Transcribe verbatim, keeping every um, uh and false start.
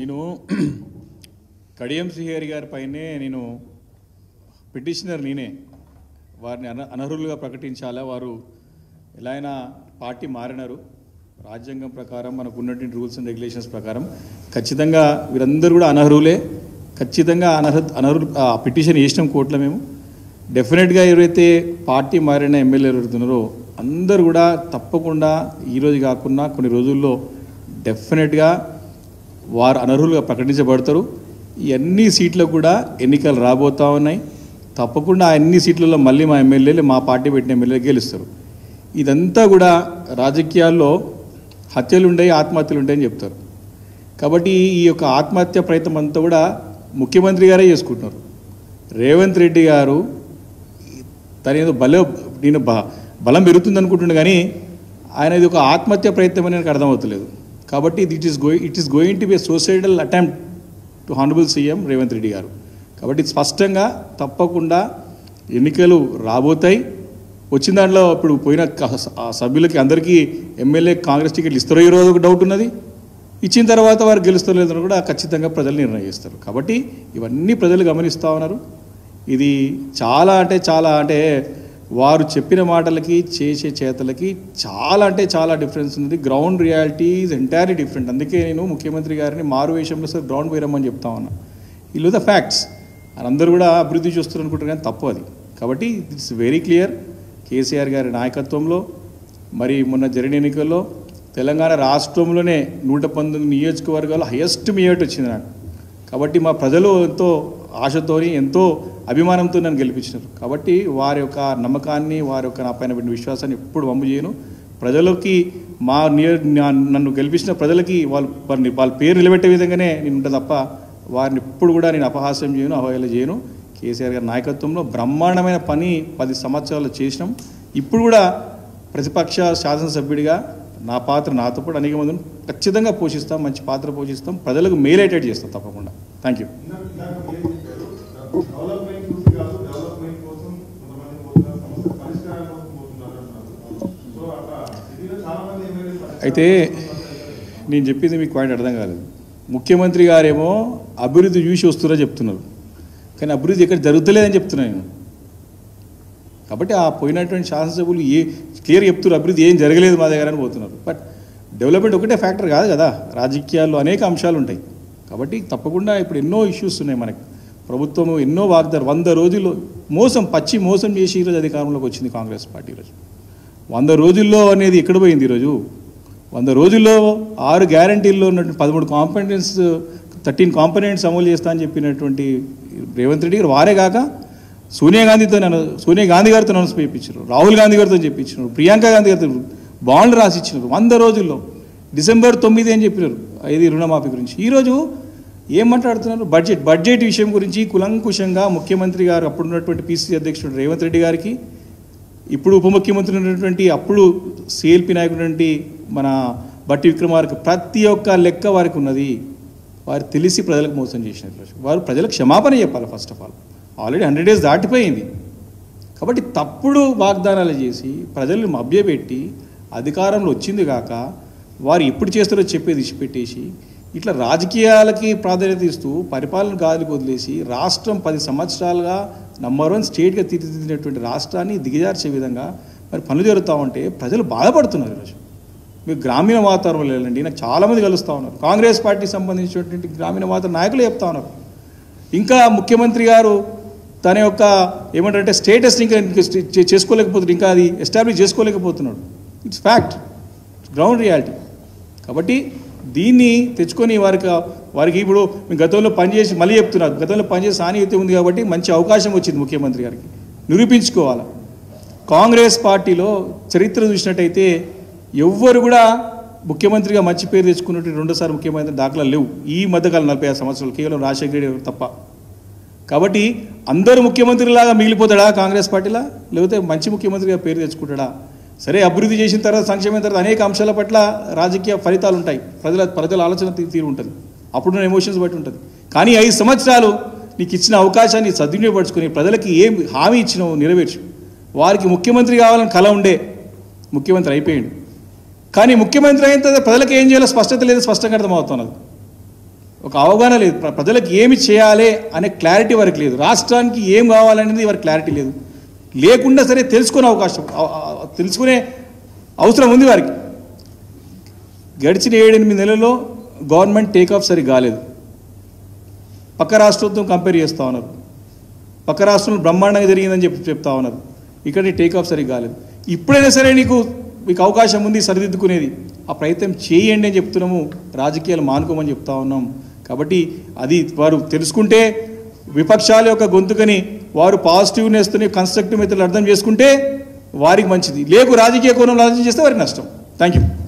నేను కడియం శ్రీహరి గారి పైనే నేను పిటిషనర్ నేనే వారిని అన అనర్హులుగా ప్రకటించాలా వారు ఎలా అయినా పార్టీ మారినారు రాజ్యాంగం ప్రకారం మనకు ఉన్నటువంటి రూల్స్ అండ్ రెగ్యులేషన్స్ ప్రకారం ఖచ్చితంగా వీరందరూ కూడా అనర్హులే ఖచ్చితంగా అనర్హ అనర్హులు ఆ పిటిషన్ వేసినాం కోర్టులో మేము డెఫినెట్గా ఎవరైతే పార్టీ మారిన ఎమ్మెల్యేలు ఎవరుతున్నారో అందరూ కూడా తప్పకుండా ఈరోజు కాకుండా కొన్ని రోజుల్లో డెఫినెట్గా వారు అనర్హులుగా ప్రకటించబడతారు ఈ అన్ని సీట్లకు కూడా ఎన్నికలు రాబోతూ ఉన్నాయి తప్పకుండా ఆ అన్ని సీట్లలో మళ్ళీ మా ఎమ్మెల్యేలు మా పార్టీ పెట్టిన ఎమ్మెల్యేలు గెలుస్తారు ఇదంతా కూడా రాజకీయాల్లో హత్యలు ఉండయి ఆత్మహత్యలు ఉంటాయని చెప్తారు కాబట్టి ఈ యొక్క ఆత్మహత్య ప్రయత్నం అంతా కూడా ముఖ్యమంత్రి గారే చేసుకుంటున్నారు రేవంత్ రెడ్డి గారు తన ఏదో బల నేను బ బలం పెరుగుతుంది అనుకుంటున్నాను కానీ ఆయన ఇది ఒక ఆత్మహత్య ప్రయత్నం అని నాకు అర్థమవుతలేదు కాబట్టి it is going it is going to be suicidal attempt to honourable CM Revanth Reddy గారు కాబట్టి స్పష్టంగా తప్పకుండా ఎన్నికలు రాబోతాయి వచ్చిన దాంట్లో ఇప్పుడు పోయిన సభ్యులకి అందరికీ ఎమ్మెల్యే కాంగ్రెస్ టికెట్లు ఇస్తారో ఈ రోజు ఒక డౌట్ ఉన్నది ఇచ్చిన తర్వాత వారు గెలుస్తారో లేదని కూడా ఖచ్చితంగా ప్రజలు నిర్ణయిస్తారు కాబట్టి ఇవన్నీ ప్రజలు గమనిస్తూ ఉన్నారు ఇది చాలా అంటే చాలా అంటే వారు చెప్పిన మాటలకి చేసే చేతలకి చాలా అంటే చాలా డిఫరెన్స్ ఉంది ground reality is entirely different అందుకే నేను ముఖ్యమంత్రి గారిని మారు వేషంలో సార్ గ్రౌండ్ పోయిరమ్మని చెప్తా ఉన్నా వీళ్ళు ద ఫ్యాక్ట్స్ అందరూ కూడా అభివృద్ధి చూస్తారు అనుకుంటారు కానీ తప్పు అది కాబట్టి ఇట్స్ వెరీ క్లియర్ కేసీఆర్ గారి నాయకత్వంలో మరి మొన్న జరిగిన ఎన్నికల్లో తెలంగాణ రాష్ట్రంలోనే నూట పంతొమ్మిది నియోజకవర్గాలు హైయెస్ట్ మెజారిటీ వచ్చింది నాకు కాబట్టి మా ప్రజలు ఎంతో ఆశతోని ఎంతో అభిమానంతో నన్ను గెలిపించినారు కాబట్టి వారి యొక్క నమ్మకాన్ని వారి యొక్క నా పైన పెట్టిన విశ్వాసాన్ని ఎప్పుడు వమ్ము చేయను ప్రజలకి మా నియో నన్ను గెలిపించిన ప్రజలకి వాళ్ళు వారిని వాళ్ళ పేరు నిలబెట్టే విధంగానే నేను ఉంటా తప్ప వారిని ఎప్పుడు కూడా నేను అపహాస్యం చేయను అవహేళన చేయను కేసీఆర్ గారి నాయకత్వంలో బ్రహ్మాండమైన పని పది సంవత్సరాలు చేసినాం ఇప్పుడు కూడా ప్రతిపక్ష శాసనసభ్యుడిగా నా పాత్ర నాతో పాటు అనేక మందిని ఖచ్చితంగా పోషిస్తాం మంచి పాత్ర పోషిస్తాం ప్రజలకు మేలేటెడ్ చేస్తాం తప్పకుండా థ్యాంక్ యూ అయితే నేను చెప్పింది మీకు పాయింట్ అర్థం కాలేదు ముఖ్యమంత్రి గారేమో అభివృద్ధి చూసి వస్తున్నారో చెప్తున్నారు కానీ అభివృద్ధి ఎక్కడ జరుగుతలేదని చెప్తున్నాను నేను కాబట్టి ఆ పోయినటువంటి శాసనసభ్యులు ఏ క్లియర్ చెప్తున్నారు అభివృద్ధి ఏం జరగలేదు మా దగ్గర అని పోతున్నారు బట్ డెవలప్మెంట్ ఒకటే ఫ్యాక్టర్ కాదు కదా రాజకీయాల్లో అనేక అంశాలు ఉంటాయి కాబట్టి తప్పకుండా ఇప్పుడు ఎన్నో ఇష్యూస్ ఉన్నాయి మనకి ప్రభుత్వం ఎన్నో వాగ్దారు వంద రోజుల్లో మోసం పచ్చి మోసం చేసి ఈరోజు అధికారంలోకి వచ్చింది కాంగ్రెస్ పార్టీ ఈరోజు వంద రోజుల్లో అనేది ఎక్కడ పోయింది ఈరోజు వంద రోజుల్లో ఆరు గ్యారంటీల్లో ఉన్నటువంటి పదమూడు కాంపనెంట్స్ థర్టీన్ కాంపనెంట్స్ అమలు చేస్తా అని చెప్పినటువంటి రేవంత్ రెడ్డి గారు వారే కాక సోనియా గాంధీతో నన్ను సోనియా గాంధీ గారితో అనౌన్స్ చేయించారు రాహుల్ గాంధీ గారితో చెప్పించారు ప్రియాంక గాంధీ గారితో బాండ్లు రాసి ఇచ్చినారు వంద రోజుల్లో డిసెంబర్ తొమ్మిది అని చెప్పినారు ఇది రుణమాఫీ గురించి ఈరోజు ఏం మాట్లాడుతున్నారు బడ్జెట్ బడ్జెట్ విషయం గురించి కులంకుశంగా ముఖ్యమంత్రి గారు అప్పుడున్నటువంటి పీసీసీ అధ్యక్షుడు రేవంత్ రెడ్డి గారికి ఇప్పుడు ఉప ముఖ్యమంత్రి ఉన్నటువంటి అప్పుడు సిఎల్పి నాయకుడు మన బట్టి విక్రమార్క ప్రతి ఒక్క లెక్క వారికి ఉన్నది వారు తెలిసి ప్రజలకు మోసం చేసినట్లు వారు ప్రజలకు క్షమాపణ చెప్పాలి first of all already hundred days దాటిపోయింది కాబట్టి తప్పుడు వాగ్దానాలు చేసి ప్రజలను మభ్యపెట్టి అధికారంలో వచ్చింది కాక వారు ఎప్పుడు చేస్తారో చెప్పేది ఇచ్చిపెట్టేసి ఇట్లా రాజకీయాలకి ప్రాధాన్యత ఇస్తూ పరిపాలన గాలికి వదిలేసి రాష్ట్రం పది సంవత్సరాలుగా నంబర్ వన్ స్టేట్గా తీర్చిదిద్దినటువంటి రాష్ట్రాన్ని దిగజార్చే విధంగా మరి పనులు జరుగుతూ ఉంటే ప్రజలు బాధపడుతున్నారు ఈరోజు మీరు గ్రామీణ వాతావరణంలో వెళ్ళండి నాకు చాలామంది కలుస్తూ ఉన్నారు కాంగ్రెస్ పార్టీకి సంబంధించినటువంటి గ్రామీణ వాతావరణ నాయకులు చెప్తా ఉన్నారు ఇంకా ముఖ్యమంత్రి గారు తన యొక్క ఏమంటారంటే స్టేటస్ని ఇంకా చేసుకోలేకపోతున్నాడు ఇంకా అది ఎస్టాబ్లిష్ చేసుకోలేకపోతున్నాడు ఇట్స్ ఫ్యాక్ట్ గ్రౌండ్ రియాలిటీ కాబట్టి దీన్ని తెచ్చుకొని వారికి వారికి ఇప్పుడు మేము గతంలో పనిచేసి మళ్ళీ చెప్తున్నారు గతంలో పనిచేసి సానుభూతి ఉంది కాబట్టి మంచి అవకాశం వచ్చింది ముఖ్యమంత్రి గారికి నిరూపించుకోవాలి కాంగ్రెస్ పార్టీలో చరిత్ర చూసినట్టయితే ఎవ్వరు కూడా ముఖ్యమంత్రిగా మంచి పేరు తెచ్చుకున్నట్టు రెండోసారి ముఖ్యమంత్రి దాఖలాలు లేవు ఈ మధ్యకాలం నలభై ఆరు సంవత్సరాలు కేవలం రాజశేఖర రెడ్డి తప్ప కాబట్టి అందరూ ముఖ్యమంత్రిలాగా మిగిలిపోతాడా కాంగ్రెస్ పార్టీలా లేకపోతే మంచి ముఖ్యమంత్రిగా పేరు తెచ్చుకుంటాడా సరే అభివృద్ధి చేసిన తర్వాత సంక్షేమం తర్వాత అనేక అంశాల పట్ల రాజకీయ ఫలితాలు ఉంటాయి ప్రజల ప్రజల ఆలోచన తీరు ఉంటుంది అప్పుడున్న ఎమోషన్స్ బట్టి ఉంటుంది కానీ ఐదు సంవత్సరాలు నీకు ఇచ్చిన అవకాశాన్ని సద్వినియోగపరుచుకొని ప్రజలకి ఏం హామీ ఇచ్చినావు నెరవేర్చు వారికి ముఖ్యమంత్రి కావాలని కల ఉండే ముఖ్యమంత్రి అయిపోయాడు కానీ ముఖ్యమంత్రి అయిన తర్వాత ప్రజలకు ఏం చేయాలో స్పష్టత లేదు స్పష్టంగా అర్థమవుతున్నది ఒక అవగాహన లేదు. ప్రజలకు ఏమి చేయాలి అనే క్లారిటీ వారికి లేదు. రాష్ట్రానికి ఏం కావాలనేది వారికి క్లారిటీ లేదు. లేకుండా సరే తెలుసుకునే అవకాశం తెలుసుకునే అవసరం ఉంది వారికి. గడిచిన ఏడెనిమిది నెలల్లో గవర్నమెంట్ టేకాఫ్ సరిగ్గా కాలేదు. పక్క రాష్ట్రంతో కంపేర్ చేస్తూ ఉన్నారు. పక్క రాష్ట్రంలో బ్రహ్మాండంగా జరిగిందని చెప్పి చెప్తా ఉన్నారు. ఇక్కడ టేకాఫ్ సరిగ్గా కాలేదు. ఇప్పుడైనా సరే నీకు మీకు అవకాశం ఉంది సరిదిద్దుకునేది, ఆ ప్రయత్నం చేయండి అని చెప్తున్నాము. రాజకీయాలు మానుకోమని చెప్తా ఉన్నాం. కాబట్టి అది వారు తెలుసుకుంటే, విపక్షాల యొక్క గొంతుకని వారు పాజిటివ్నెస్తోని కన్స్ట్రక్టివ్ మెథడ్లు అర్థం చేసుకుంటే వారికి మంచిది. లేకు రాజకీయ కోణంలో ఆలోచన చేస్తే వారికి నష్టం. Thank you.